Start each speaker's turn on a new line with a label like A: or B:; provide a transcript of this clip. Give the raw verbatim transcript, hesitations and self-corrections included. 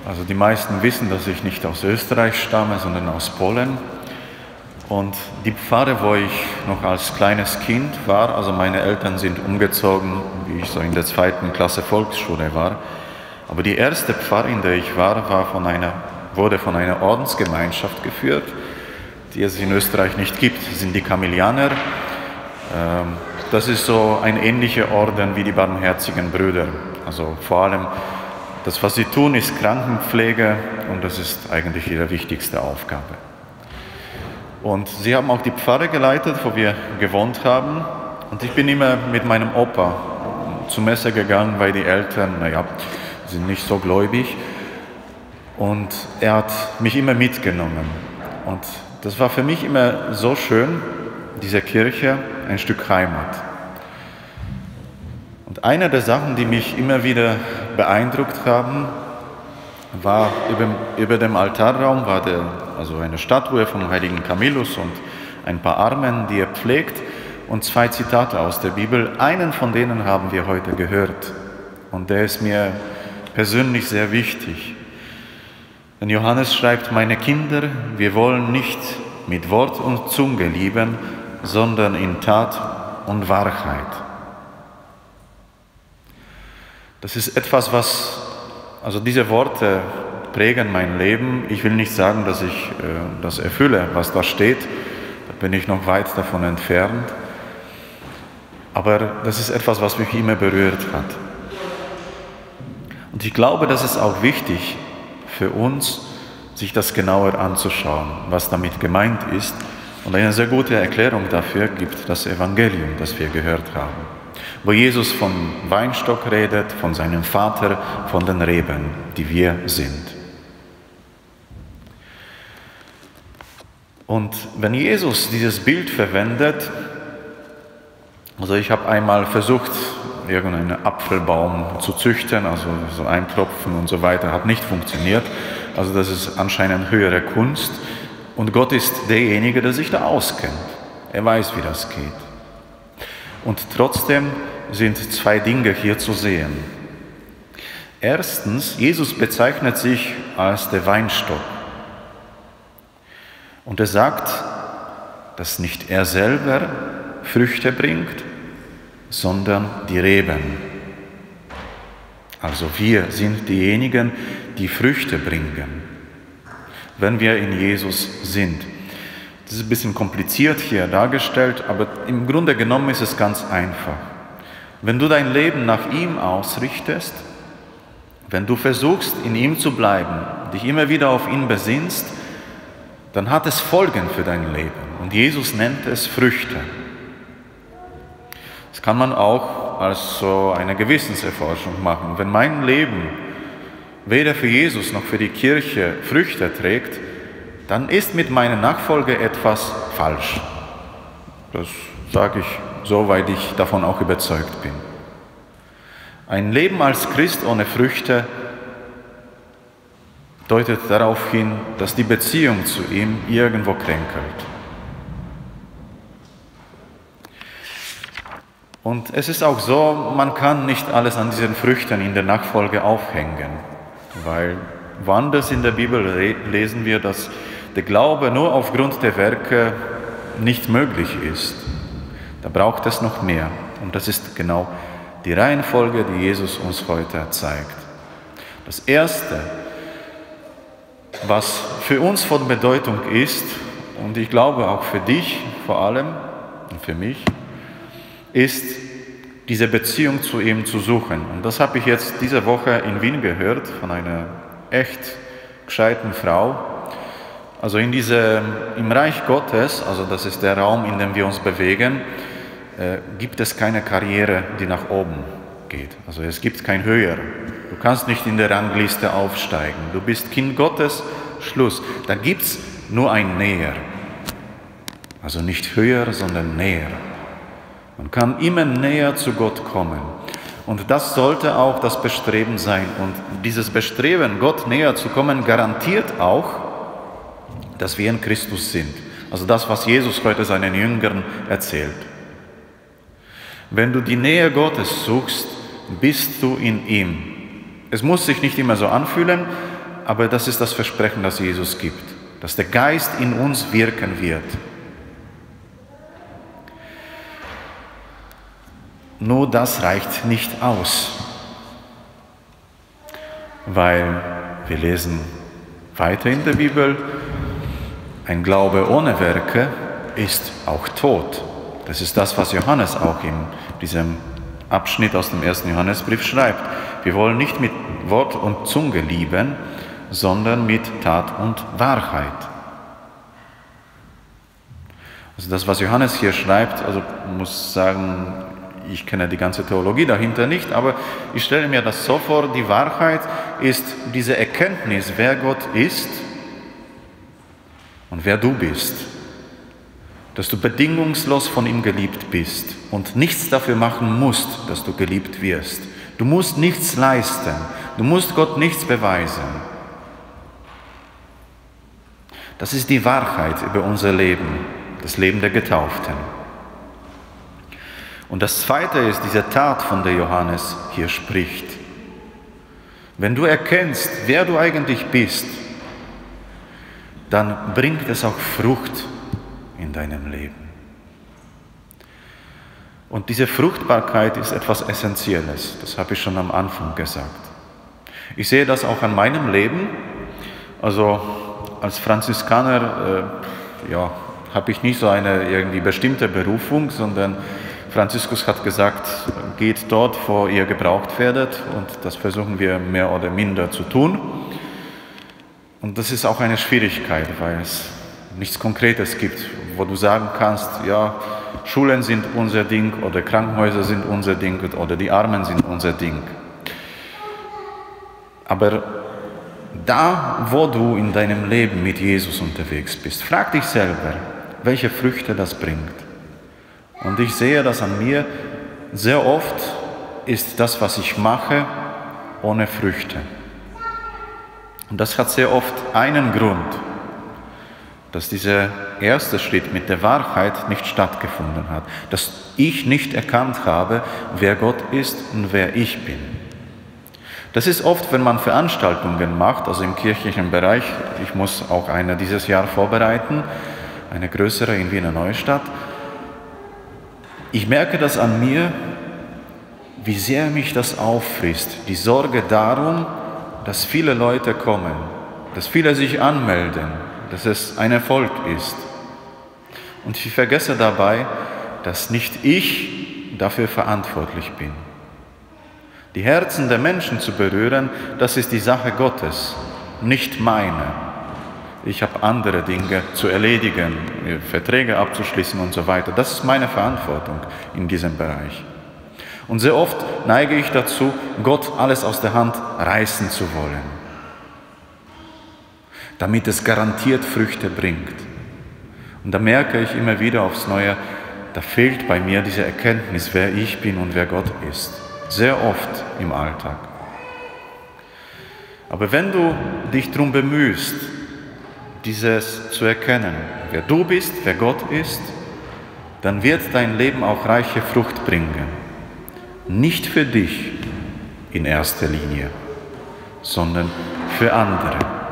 A: Also die meisten wissen, dass ich nicht aus Österreich stamme, sondern aus Polen. Und die Pfarre, wo ich noch als kleines Kind war, also meine Eltern sind umgezogen, wie ich so in der zweiten Klasse Volksschule war. Aber die erste Pfarre, in der ich war, war von einer, wurde von einer Ordensgemeinschaft geführt, die es in Österreich nicht gibt. Das sind die Karmelianer. Das ist so ein ähnlicher Orden wie die Barmherzigen Brüder. Also vor allem, das, was sie tun, ist Krankenpflege und das ist eigentlich ihre wichtigste Aufgabe. Und sie haben auch die Pfarre geleitet, wo wir gewohnt haben. Und ich bin immer mit meinem Opa zur Messe gegangen, weil die Eltern, naja, sind nicht so gläubig. Und er hat mich immer mitgenommen. Und das war für mich immer so schön, diese Kirche, ein Stück Heimat. Und eine der Sachen, die mich immer wieder beeindruckt haben, war über, über dem Altarraum war der, also eine Statue vom heiligen Camillus und ein paar Armen, die er pflegt, und zwei Zitate aus der Bibel. Einen von denen haben wir heute gehört und der ist mir persönlich sehr wichtig. Denn Johannes schreibt: Meine Kinder, wir wollen nicht mit Wort und Zunge lieben, sondern in Tat und Wahrheit. Das ist etwas, was, also diese Worte prägen mein Leben. Ich will nicht sagen, dass ich äh, das erfülle, was da steht. Da bin ich noch weit davon entfernt. Aber das ist etwas, was mich immer berührt hat. Und ich glaube, das ist auch wichtig für uns, sich das genauer anzuschauen, was damit gemeint ist. Und eine sehr gute Erklärung dafür gibt das Evangelium, das wir gehört haben, wo Jesus vom Weinstock redet, von seinem Vater, von den Reben, die wir sind. Und wenn Jesus dieses Bild verwendet, also ich habe einmal versucht, irgendeinen Apfelbaum zu züchten, also so einklopfen und so weiter, hat nicht funktioniert. Also das ist anscheinend höhere Kunst. Und Gott ist derjenige, der sich da auskennt. Er weiß, wie das geht. Und trotzdem sind zwei Dinge hier zu sehen. Erstens, Jesus bezeichnet sich als der Weinstock. Und er sagt, dass nicht er selber Früchte bringt, sondern die Reben. Also wir sind diejenigen, die Früchte bringen, wenn wir in Jesus sind. Das ist ein bisschen kompliziert hier dargestellt, aber im Grunde genommen ist es ganz einfach. Wenn du dein Leben nach ihm ausrichtest, wenn du versuchst, in ihm zu bleiben, dich immer wieder auf ihn besinnst, dann hat es Folgen für dein Leben. Und Jesus nennt es Früchte. Das kann man auch als so eine Gewissenserforschung machen. Wenn mein Leben weder für Jesus noch für die Kirche Früchte trägt, dann ist mit meiner Nachfolge etwas falsch. Das sage ich so, weil ich davon auch überzeugt bin. Ein Leben als Christ ohne Früchte deutet darauf hin, dass die Beziehung zu ihm irgendwo kränkelt. Und es ist auch so, man kann nicht alles an diesen Früchten in der Nachfolge aufhängen, weil woanders in der Bibel lesen wir, dass der Glaube nur aufgrund der Werke nicht möglich ist. Da braucht es noch mehr. Und das ist genau die Reihenfolge, die Jesus uns heute zeigt. Das Erste, was für uns von Bedeutung ist, und ich glaube auch für dich vor allem und für mich, ist, diese Beziehung zu ihm zu suchen. Und das habe ich jetzt diese Woche in Wien gehört von einer echt gescheiten Frau. Also in diese, im Reich Gottes, also das ist der Raum, in dem wir uns bewegen, äh, gibt es keine Karriere, die nach oben geht. Also es gibt kein Höher. Du kannst nicht in der Rangliste aufsteigen. Du bist Kind Gottes, Schluss. Da gibt es nur ein Näher. Also nicht höher, sondern näher. Man kann immer näher zu Gott kommen. Und das sollte auch das Bestreben sein. Und dieses Bestreben, Gott näher zu kommen, garantiert auch, dass wir in Christus sind. Also das, was Jesus heute seinen Jüngern erzählt. Wenn du die Nähe Gottes suchst, bist du in ihm. Es muss sich nicht immer so anfühlen, aber das ist das Versprechen, das Jesus gibt, dass der Geist in uns wirken wird. Nur das reicht nicht aus, weil wir lesen weiter in der Bibel, ein Glaube ohne Werke ist auch tot. Das ist das, was Johannes auch in diesem Abschnitt aus dem ersten Johannesbrief schreibt. Wir wollen nicht mit Wort und Zunge lieben, sondern mit Tat und Wahrheit. Also das, was Johannes hier schreibt, also ich muss sagen, ich kenne die ganze Theologie dahinter nicht, aber ich stelle mir das so vor, die Wahrheit ist diese Erkenntnis, wer Gott ist und wer du bist. Dass du bedingungslos von ihm geliebt bist und nichts dafür machen musst, dass du geliebt wirst. Du musst nichts leisten, du musst Gott nichts beweisen. Das ist die Wahrheit über unser Leben, das Leben der Getauften. Und das Zweite ist diese Tat, von der Johannes hier spricht. Wenn du erkennst, wer du eigentlich bist, dann bringt es auch Frucht in deinem Leben. Und diese Fruchtbarkeit ist etwas Essentielles, das habe ich schon am Anfang gesagt. Ich sehe das auch an meinem Leben. Also als Franziskaner äh, ja, habe ich nicht so eine irgendwie bestimmte Berufung, sondern Franziskus hat gesagt, geht dort, wo ihr gebraucht werdet, und das versuchen wir mehr oder minder zu tun. Und das ist auch eine Schwierigkeit, weil es nichts Konkretes gibt, wo du sagen kannst, ja, Schulen sind unser Ding oder Krankenhäuser sind unser Ding oder die Armen sind unser Ding. Aber da, wo du in deinem Leben mit Jesus unterwegs bist, frag dich selber, welche Früchte das bringt. Und ich sehe das an mir, sehr oft ist das, was ich mache, ohne Früchte. Und das hat sehr oft einen Grund, dass dieser erste Schritt mit der Wahrheit nicht stattgefunden hat, dass ich nicht erkannt habe, wer Gott ist und wer ich bin. Das ist oft, wenn man Veranstaltungen macht, also im kirchlichen Bereich, ich muss auch eine dieses Jahr vorbereiten, eine größere in Wiener Neustadt. Ich merke das an mir, wie sehr mich das auffrisst, die Sorge darum, dass viele Leute kommen, dass viele sich anmelden, dass es ein Erfolg ist. Und ich vergesse dabei, dass nicht ich dafür verantwortlich bin. Die Herzen der Menschen zu berühren, das ist die Sache Gottes, nicht meine. Ich habe andere Dinge zu erledigen, Verträge abzuschließen und so weiter. Das ist meine Verantwortung in diesem Bereich. Und sehr oft neige ich dazu, Gott alles aus der Hand reißen zu wollen, damit es garantiert Früchte bringt. Und da merke ich immer wieder aufs Neue, da fehlt bei mir diese Erkenntnis, wer ich bin und wer Gott ist. Sehr oft im Alltag. Aber wenn du dich darum bemühst, dieses zu erkennen, wer du bist, wer Gott ist, dann wird dein Leben auch reiche Frucht bringen. Nicht für dich in erster Linie, sondern für andere.